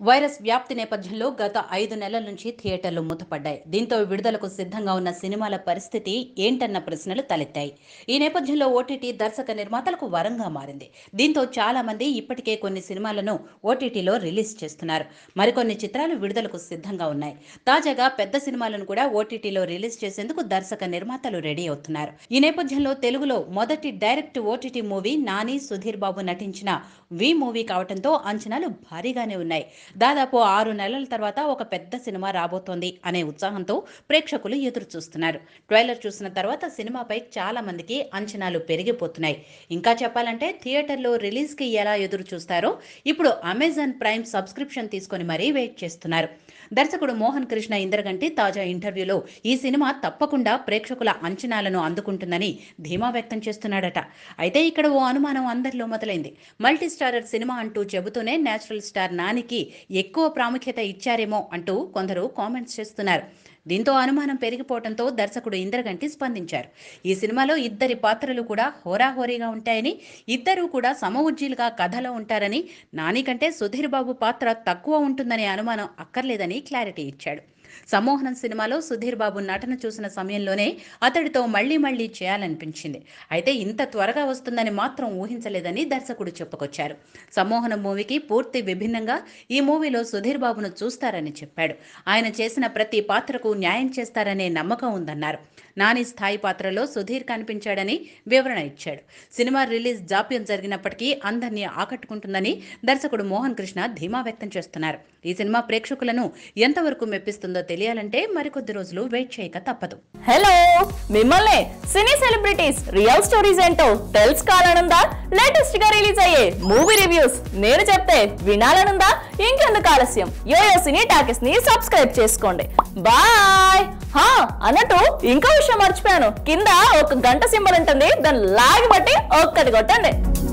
Virus వ్యాప్తి నేపథ్యంలో గత 5 నెలల నుంచి థియేటర్లు మూతపడ్డాయి. దీంతో విడుదలకు సిద్ధంగా ఉన్న సినిమాల పరిస్థితి ఏంటన్న ప్రశ్నలు తలెత్తాయి. ఈ నేపథ్యంలో ఓటీటీ దర్శక నిర్మాతలకు వరంగా మారింది. దీంతో చాలా మంది ఇప్పటికే కొన్ని సినిమాలను ఓటీటీలో రిలీజ్ చేస్తున్నారు. మరికొన్ని చిత్రాలు విడుదలకు సిద్ధంగా ఉన్నాయి. తాజాగా పెద్ద సినిమాలను కూడా ఓటీటీలో రిలీజ్ చేసేందుకు దర్శక నిర్మాతలు రెడీ అవుతున్నారు. ఈ నేపథ్యంలో తెలుగులో మొదటి direct OTT movie Nani, Sudheer Babu నటించిన వి మూవీ కావడంతో అంచనాలు భారీగానే ఉన్నాయి. దాదాపు 6 నెలల తర్వాత ఒక పెద్ద సినిమా రాబోతోంది అనే ఉత్సాహంతో ప్రేక్షకులు ఎదురు చూస్తున్నారు. ట్రైలర్ చూసిన తర్వాత సినిమాపై చాలా మందికి అంచనాలు పెరిగిపోతున్నాయి. ఇంకా చెప్పాలంటే థియేటర్లో రిలీజ్కి ఎలా ఎదురు చూస్తారో ఇప్పుడు అమెజాన్ ప్రైమ్ సబ్స్క్రిప్షన్ తీసుకొని మరీ వెయిట్ చేస్తున్నారు. దర్శకుడు మోహన్ కృష్ణ ఇంద్రగంటి తాజా ఇంటర్వ్యూలో ఈ సినిమా తప్పకుండా ప్రేక్షకుల అంచనాలను అందుకుంటుందని ధీమా వ్యక్తం చేస్తున్నాడట. అయితే ఇక్కడ ఓ అనుమానం అందరిలో మొదలైంది. మల్టీ స్టారర్ సినిమా అంటూ చెబుతూనే నేచురల్ స్టార్ నానికి ఎక్కువ ప్రాముఖ్యత ఇచ్చారేమో అంటూ కొందరు కామెంట్స్ చేస్తున్నారు. దీంతో అనుమానం పెరిగిపోవడంతో దర్శకుడు ఇంద్రగంటి స్పందించారు. ఈ సినిమాలో ఇద్దరి పాత్రలు కూడా హోరాహోరీగా ఉంటాయని, ఇద్దరూ కూడా సమఉజ్జీలుగా కథలో ఉంటారని, నాని కంటే సుధీర్ బాబు పాత్ర తక్కువ ఉంటుందనే అనుమానం అక్కర్లేదని క్లారిటీ ఇచ్చాడు. సమ్మోహనం సినిమాలో సుధీర్ బాబు నటన చూసిన సమయంలోనే అతడితో మళ్లీ చేయాలనిపించింది. అయితే ఇంత త్వరగా వస్తుందని మాత్రం ఊహించలేదని దర్శకుడు చెప్పుకొచ్చారు. సమ్మోహనం మూవీకి పూర్తి విభిన్నంగా ఈ మూవీలో సుధీర్ బాబును చూస్తారని చెప్పాడు. ఆయన చేసిన ప్రతి పాత్రకు న్యాయం చేస్తారనే నమ్మకం ఉందన్నారు. నాని స్థాయి పాత్రలో సుధీర్ కనిపించాడని వివరణ ఇచ్చాడు. సినిమా రిలీజ్ జాప్యం జరిగినప్పటికీ అందరినీ ఆకట్టుకుంటుందని దర్శకుడు మోహన్ కృష్ణ ధీమా వ్యక్తం చేస్తున్నారు. ఈ సినిమా ప్రేక్షకులను ఎంతవరకు మెప్పిస్తుందో తెలియాలంటే మరికొద్ది రోజులు వెయిట్ చేయక తప్పదు. హలో, మిమ్మల్ని సినీ సెలబ్రిటీస్ రియల్ స్టోరీస్ ఏంటో తెలుసుకోవాలనుందా? లేటెస్ట్ గా రిలీజ్ అయ్యే మూవీ రివ్యూస్ నేను చెప్తే వినాలనుందా? ఇంకెందుకు ఆలస్యం, యోయో సినీ టాకీస్ ని సబ్స్క్రైబ్ చేసుకోండి. బాయ్. అన్నట్టు ఇంకో విషయం మర్చిపోయాను, కింద ఒక గంట సింబల్ ఉంటుంది, దాన్ని లాగి బట్టి ఒక్కటి కొట్టండి.